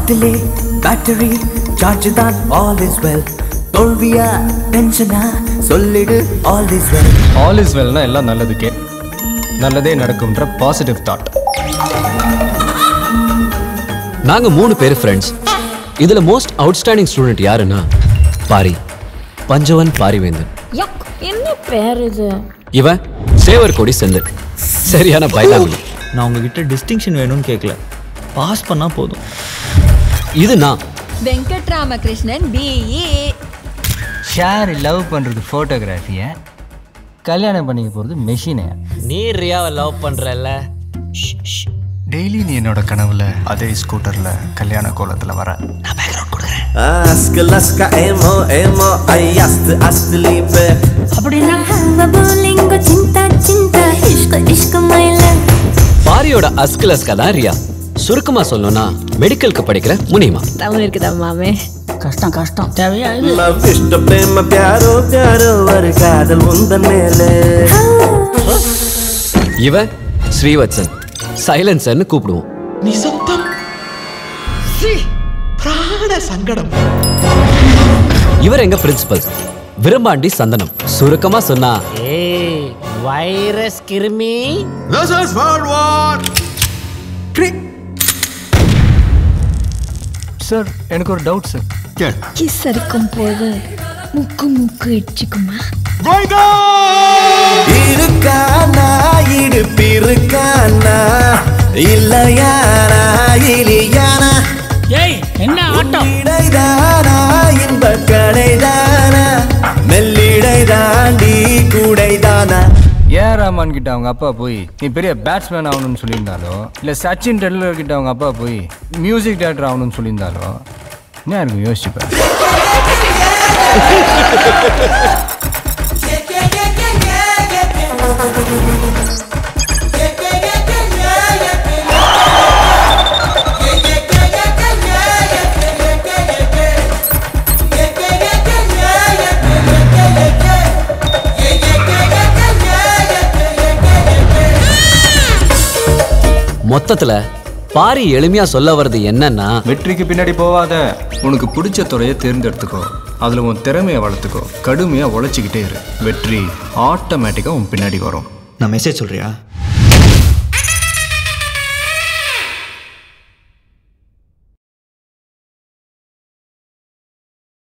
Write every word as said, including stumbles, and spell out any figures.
பாட்டிலே battery charge தான் all is well. தோல்வியா டென்ஷனா சொல்லிடு all is well. all is wellனா எல்லாம் நல்லதுக்கே, நல்லதே நடக்கும்ன்ற பாசிட்டிவ் தாட். நாங்க மூணு பேர் ஃப்ரெண்ட்ஸ். இதுல மோஸ்ட் அவுட்ஸ்டாண்டிங் ஸ்டூடெண்ட் யாருன்னா பாரி, பஞ்சவன் பாரிவேந்தன். என்ன பேர் இது? இவன் சேவர் கொடி செந்தில். சரியான பைலாங்குடி. நான் உங்ககிட்ட டிஸ்டிங்ஷன் வேணும்னு கேட்கல, பாஸ் பண்ணா போதும். இது நான் வெங்கட்ராமகிருஷ்ணன் பிஇ. ஷார் லவ் பண்றது போட்டோகிராஃபிய, கல்யாணம் பண்ணிக்க போறது மெஷினை. நீ ரியாவை லவ் பண்றல. டெய்லி நீ என்னோட கனவுல அதே ஸ்கூட்டர்ல கல்யாண கோலத்துல வர. நான் பேக்ரவுண்ட் கொடுக்குறேன். Askalaska emo emo ayast aslipe. அப்படினா பபுலிங்கோ சிந்தா சிந்தா இஷ்க் இஷ்க் மைல. பாரியோட அஸ்கலஸ்கா தான் ரியா. சுருக்கமா சொல்லணும்னா மெடிக்கலுக்கு படிக்கிற முனிமா. தமிழ் இருக்குதா மாமே? கஷ்டம் கஷ்டம் தேவையா இது? Love இஷ்ட பிரேம प्यारो प्यारो ஒரு காதல் உந்தன் மேலே. இவன் ஸ்ரீவத்சன், சைலன்சர்னு கூப்பிடுவோம். நிசப்தம் சி பிராண சங்கடம். இவர் எங்க பிரின்சிபல் விரும்பாண்டி சந்தனம். சுருக்கமா சொன்னா ஏய் வைரஸ் கிருமி. This is World War. Sir எனக்கு ஒரு டவுட் சார். கிஸ் அடிக்கும் போது முக்கு முக்கு இடிச்சுக்குமா? இருக்கானா இடுப்பிருக்கானா இல்லையானா இலியானா. ஏய் என்ன ஆட்டம்? இடைதானா இன்ப கடைதானா மெல்லிடை தாண்டி கூடைதானா. ஏன் ராமான் கிட்ட அவங்க அப்பா போய் நீ பெரிய பேட்ஸ்மேன் ஆகணும்னு சொல்லியிருந்தாலோ, இல்லை சச்சின் டெண்டுல்கர் கிட்ட அவங்க அப்பா போய் மியூசிக் டைரக்டர் ஆகணும்னு சொல்லியிருந்தாலோ என்ன இருக்கும் யோசிச்சுப்பேன். மொத்தத்துல பாரி எளிமையா சொல்ல வர்றது என்னன்னா, வெற்றிக்கு பின்னாடி போவாத, உனக்கு பிடிச்ச துறையை தேர்ந்தெடுத்துக்கோ, அதுல உன் திறமையை வளர்த்துக்கோ, கடுமையா உழைச்சிக்கிட்டே இரு, வெற்றி ஆட்டோமேட்டிக்கா உன் பின்னாடி வரும். நான் மெசேஜ் சொல்றியா?